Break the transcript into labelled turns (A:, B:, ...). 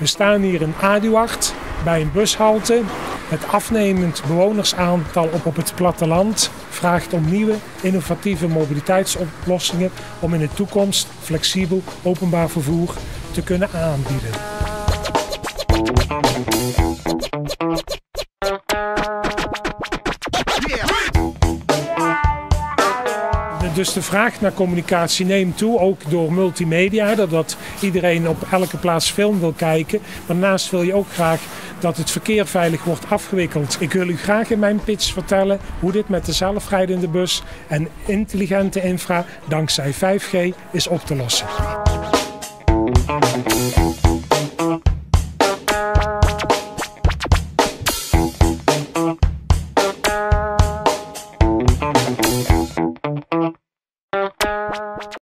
A: staan hier in Aduard bij een bushalte. Het afnemend bewonersaantal op het platteland vraagt om nieuwe innovatieve mobiliteitsoplossingen om in de toekomst flexibel openbaar vervoer te kunnen aanbieden. Dus de vraag naar communicatie neemt toe, ook door multimedia, dat iedereen op elke plaats film wil kijken. Maar daarnaast wil je ook graag dat het verkeer veilig wordt afgewikkeld. Ik wil u graag in mijn pitch vertellen hoe dit met de zelfrijdende bus en intelligente infra dankzij 5G is op te lossen.